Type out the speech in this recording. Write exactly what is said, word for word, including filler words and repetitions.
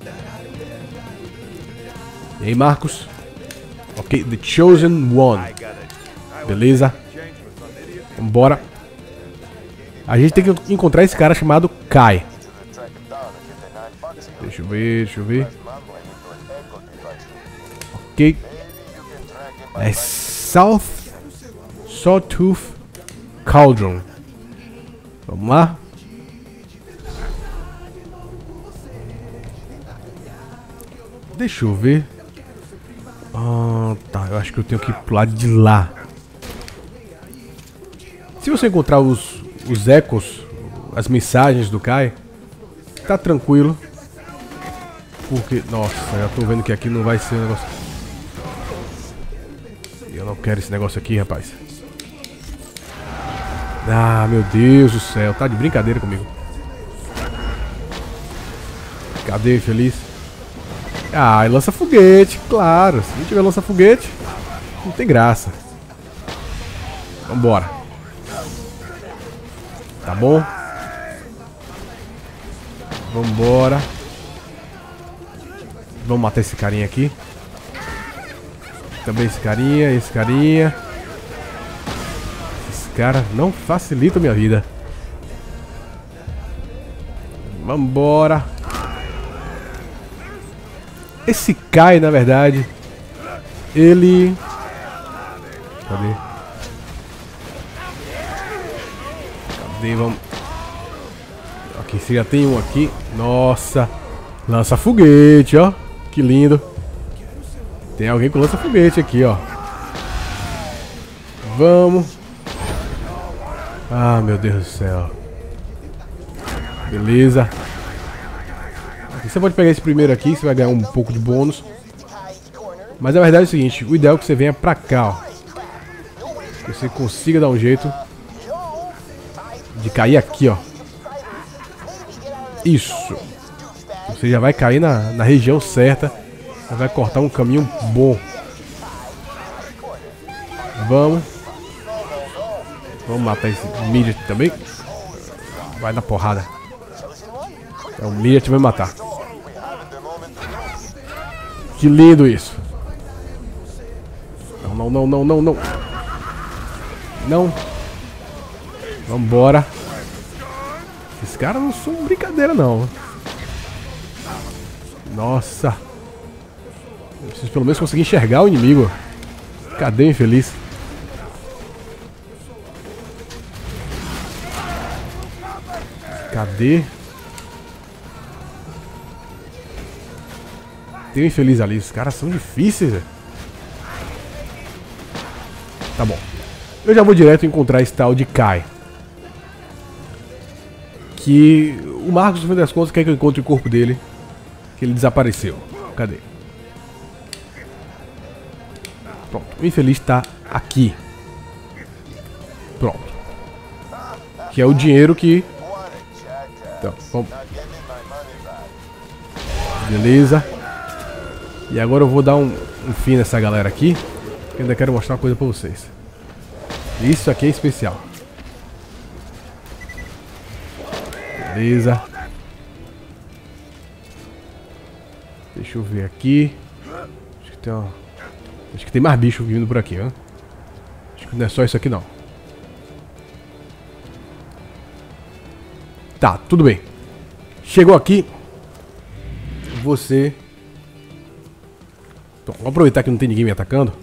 E aí, Marcos? Ok, The Chosen One. Beleza. Vambora. A gente tem que encontrar esse cara chamado Kai. Deixa eu ver, deixa eu ver. Ok. É South Sawtooth Cauldron. Vamos lá. Deixa eu ver. Ah, tá. Eu acho que eu tenho que ir pro lado de lá. Se você encontrar os, os ecos, as mensagens do Kai, tá tranquilo. Porque, nossa, já tô vendo que aqui não vai ser um negócio. Eu não quero esse negócio aqui, rapaz. Ah, meu Deus do céu. Tá de brincadeira comigo. Cadê, infeliz? Ah, e lança foguete, claro. Se não tiver lança foguete, não tem graça. Vambora. Tá bom? Vambora. Vamos matar esse carinha aqui. Também esse carinha, esse carinha. Esse cara não facilita a minha vida. Vambora. Esse Kai, na verdade, ele... Cadê? Cadê? Vamos... Aqui, se já tem um aqui. Nossa. Lança foguete, ó. Que lindo. Tem alguém com lança foguete aqui, ó. Vamos. Ah, meu Deus do céu. Beleza. Você pode pegar esse primeiro aqui, você vai ganhar um pouco de bônus. Mas a verdade é o seguinte, o ideal é que você venha pra cá, ó. Que você consiga dar um jeito de cair aqui, ó. Isso. Você já vai cair na, na região certa. Você vai cortar um caminho bom. Vamos. Vamos matar esse Midget também. Vai na porrada. É, o Midget vai matar. Que lindo isso. Não, não, não, não, não, não. Não. Vambora. Esses caras não são brincadeira, não. Nossa. Eu preciso pelo menos conseguir enxergar o inimigo. Cadê, infeliz? Cadê? Tem um infeliz ali. Os caras são difíceis, velho. Tá bom. Eu já vou direto encontrar esse tal de Kai. Que o Marcos, no fim das contas, quer que eu encontre o corpo dele. Que ele desapareceu. Cadê? Pronto. O infeliz tá aqui. Pronto. Que é o dinheiro que... Então, vamos. Beleza. E agora eu vou dar um, um fim nessa galera aqui. Que eu ainda quero mostrar uma coisa pra vocês. Isso aqui é especial. Beleza. Deixa eu ver aqui. Acho que tem uma... Acho que tem mais bicho vindo por aqui, ó. Acho que não é só isso aqui, não. Tá, tudo bem. Chegou aqui. Você... Bom, vou aproveitar que não tem ninguém me atacando.